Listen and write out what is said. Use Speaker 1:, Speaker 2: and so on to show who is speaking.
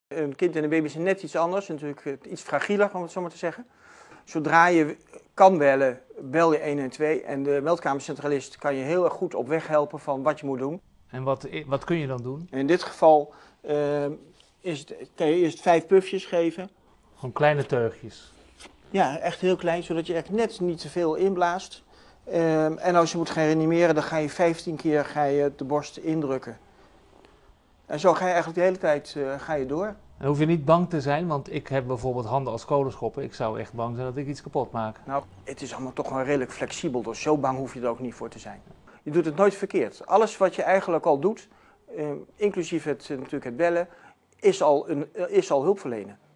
Speaker 1: Een kind en een baby is net iets anders, natuurlijk iets fragieler om het zo maar te zeggen. Zodra je kan bellen, bel je 112 en de meldkamercentralist kan je heel erg goed op weg helpen van wat je moet doen.
Speaker 2: En wat kun je dan doen?
Speaker 1: In dit geval kan je eerst 5 pufjes geven.
Speaker 2: Gewoon kleine teugjes.
Speaker 1: Ja, echt heel klein, zodat je echt net niet te veel inblaast. En als je moet gaan reanimeren, dan ga je 15 keer de borst indrukken. En zo ga je eigenlijk de hele tijd door.
Speaker 2: En hoef je niet bang te zijn, want ik heb bijvoorbeeld handen als kolenschoppen. Ik zou echt bang zijn dat ik iets kapot maak.
Speaker 1: Nou, het is allemaal toch wel redelijk flexibel, dus zo bang hoef je er ook niet voor te zijn. Je doet het nooit verkeerd. Alles wat je eigenlijk al doet, inclusief natuurlijk het bellen, is al hulp verlenen.